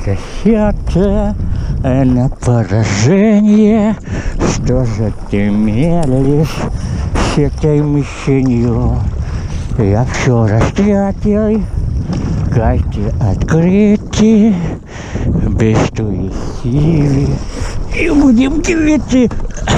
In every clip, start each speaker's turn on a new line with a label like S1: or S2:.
S1: расчета на поражение. Что же ты медлишь с этой мишенью? Я все растратил, карты открыты, без твоей силы, и будем квиты.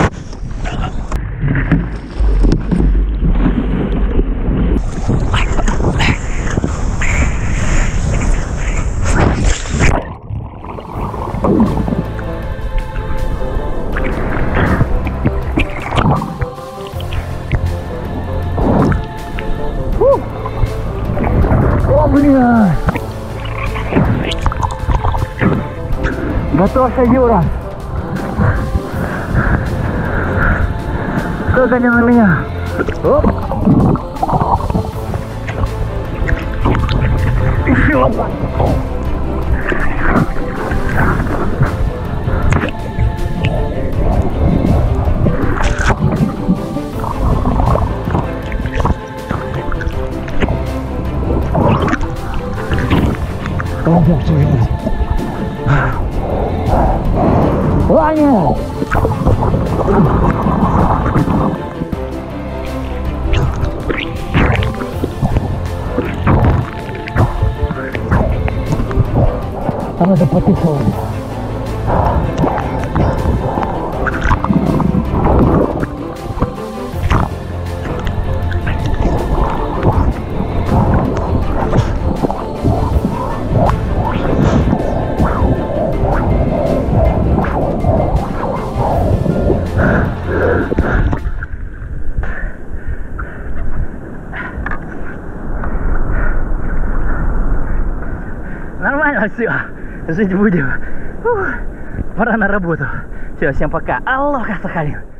S1: О, бля! Готовься, Юра! Только не на меня! Оп! Еще! О, бог твою мать! Ваня! А надо потихоньку.
S2: Нормально все, жить будем. Фух, пора на работу. Все, всем пока. Алоха, Сахалин.